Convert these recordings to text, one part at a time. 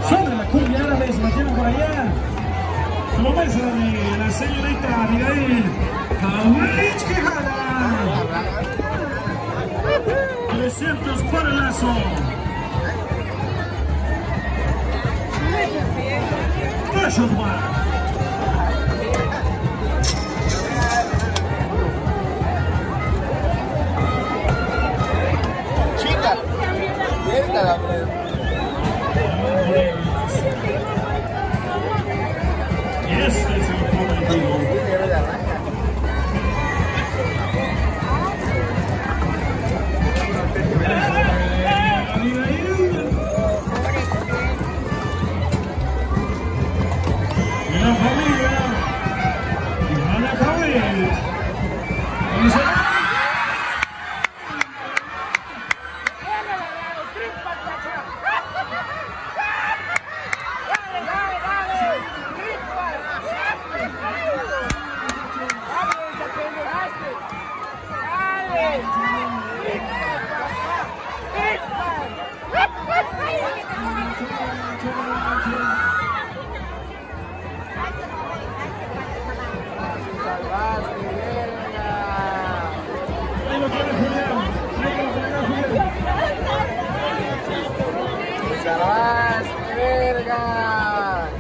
Sobre la cumbia árabe, se la tienen por allá. Promesa de la señorita Abigail. ¡Awich Quijada! 300 para el lazo. Fashion One. Chica, cerca la Este es el cometido. Y la familia van a caber. verga.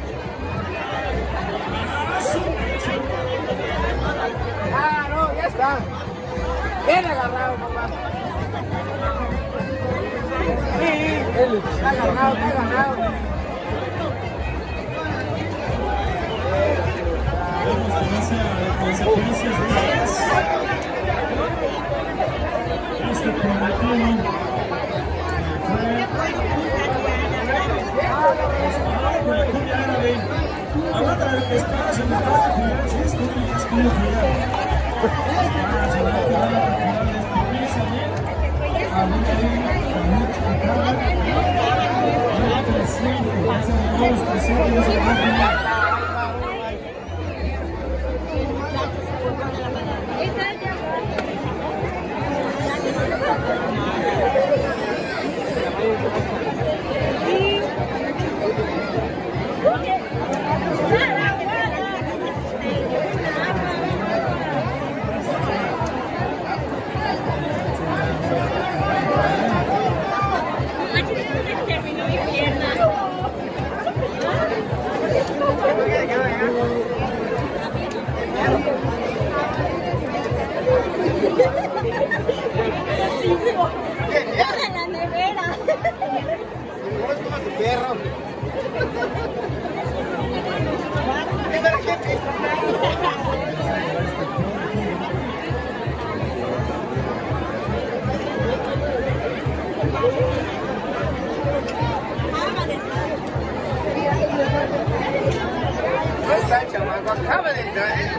Ah, no, ya está. Bien agarrado, papá. Sí, está agarrado, está agarrado. Consecuencias reales. Este prometido con la cumbia árabe. Aguanta el espacio, el espacio, es como en la nevera. ¿Cómo es como tu perro? No está, chamaco, acaba de entrar.